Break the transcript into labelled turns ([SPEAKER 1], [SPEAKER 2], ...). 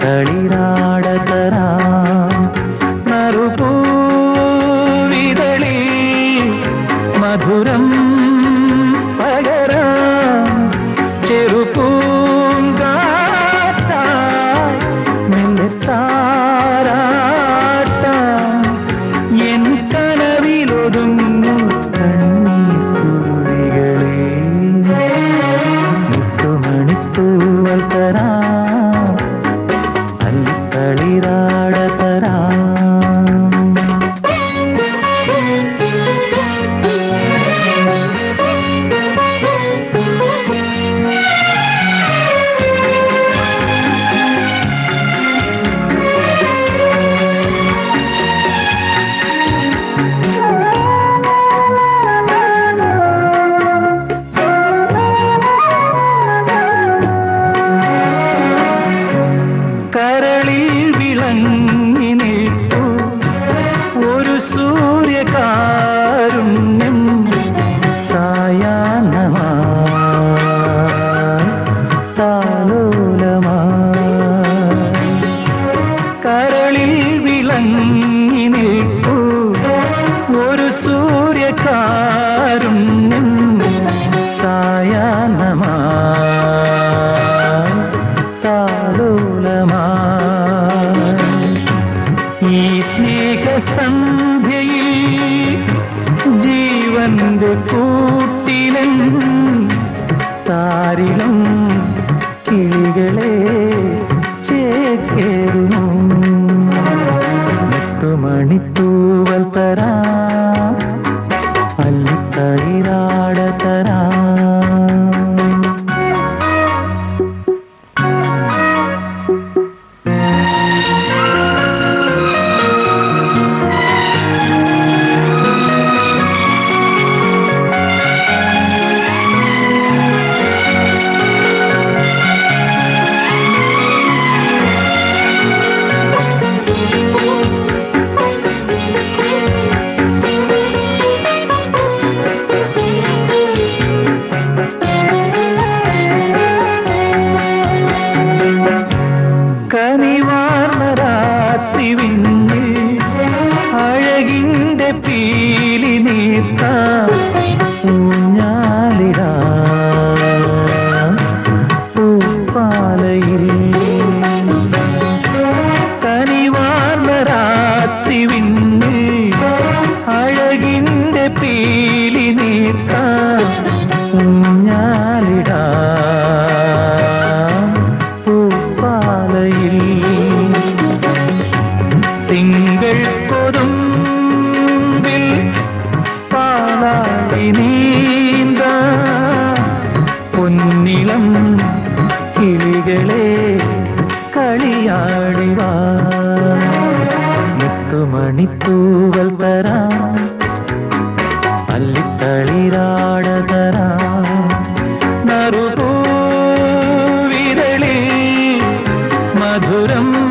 [SPEAKER 1] അല്ലിത്തളിരാടതരാ നറുപൂവിതളി മധുരം പകരാം ചെറുപൂങ്കാറ്റായി മെല്ലത്താരാട്ടാം എൻ കനവിലൊതുങ്ങു കണ്ണീർത്തുള്ളികളെ മുത്തുമണിത്തൂവൽ തരാം അല്ലിത്തളിരാടതരാ കരളിൽ വിളങ്ങി നിൽപ്പു ഒരു സൂര്യകാരുണ്യം സായാഹ്നമായി താലോലമായി കരളിൽ വിളങ്ങി നിൽപ്പു ഒരു സൂര്യകാരുണ്യം സായാഹ്നമായി താലോലമായി ഈ സ്നേഹസന്ധ്യയിൽ ജീവന്റെ കൂട്ടിലൻ താരിളം കിളികളെ ചേക്കേറുന്നു മുത്തുമണിത്തൂവൽ തരാം അല്ലിത്തളിരാടതരാ കനിവാർന്ന രാത്രി വിണ്ണിൽ അഴകിന്റെ പീലി നീർത്താം ഊഞ്ഞാലിടാം പൂപ്പാലയിൽ കനിവാർന്ന രാത്രി വിണ്ണിൽ അഴകിന്റെ പീലി നീർത്താം ഊഞ്ഞാലിടാം പൂപ്പാലയിൽ തിങ്കൾ കൊതുമ്പിൽ പാലായി നീന്ത പൊന്നിളം കിളികളെ കളിയാടിവാ മുത്തുമണിത്തൂവൽ തരാം അല്ലിത്തളിരാടതരാ നറുപൂവിതളി മധുരം